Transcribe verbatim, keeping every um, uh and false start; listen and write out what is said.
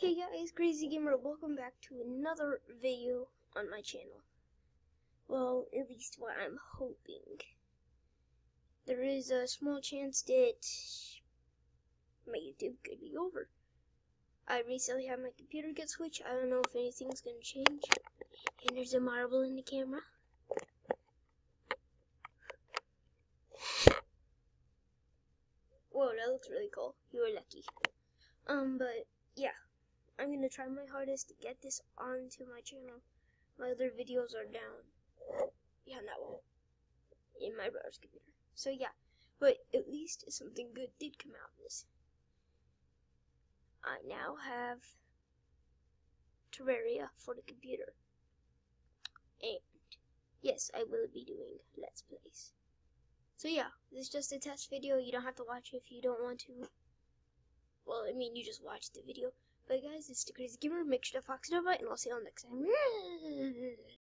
Hey guys, Crazy Gamer, welcome back to another video on my channel. Well, at least what I'm hoping. There is a small chance that my YouTube could be over. I recently had my computer get switched. I don't know if anything's gonna change. And there's a marble in the camera. Whoa, that looks really cool. You were lucky. Um, but yeah. I'm gonna try my hardest to get this onto my channel. My other videos are down. Yeah, that one. In my brother's computer. So yeah, but at least something good did come out of this. I now have Terraria for the computer. And yes, I will be doing Let's Plays. So yeah, this is just a test video. You don't have to watch it if you don't want to. Well, I mean, you just watch the video. But guys, it's the Crazy Gamer. Make sure to Fox Nova, and I'll see you all next time.